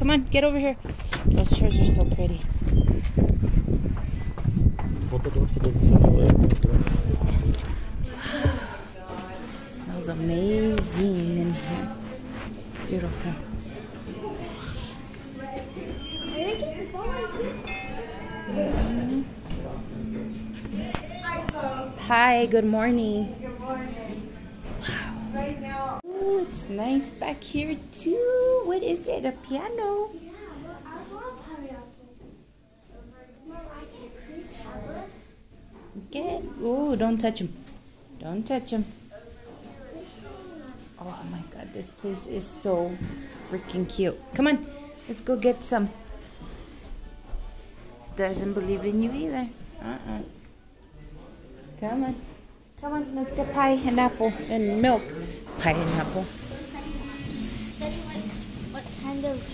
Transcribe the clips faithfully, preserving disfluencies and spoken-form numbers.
Come on, get over here. Those chairs are so pretty. Smells amazing in here. Beautiful. Mm-hmm. Hi, good morning. Wow. Oh, it's nice back here too. What is it? A piano? Get. Oh, don't touch him. Don't touch him. Oh my God, this place is so freaking cute. Come on, let's go get some. Doesn't believe in you either. Uh-uh. Come on. Come on, let's get pie and apple and milk. Pie and apple. What kind of...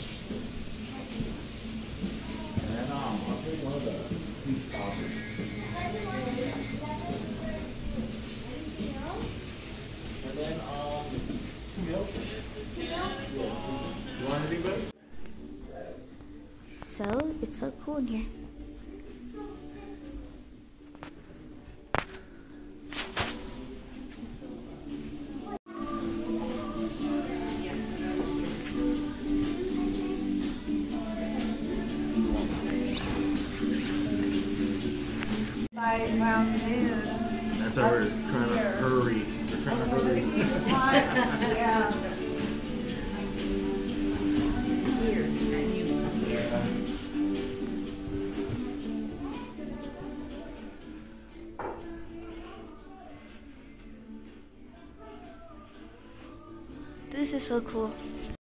And then, um, milk. You want anything better? So, it's so cool in here. That's how we're trying to hurry. We're trying to hurry. Yeah. Here, and you here. This is so cool.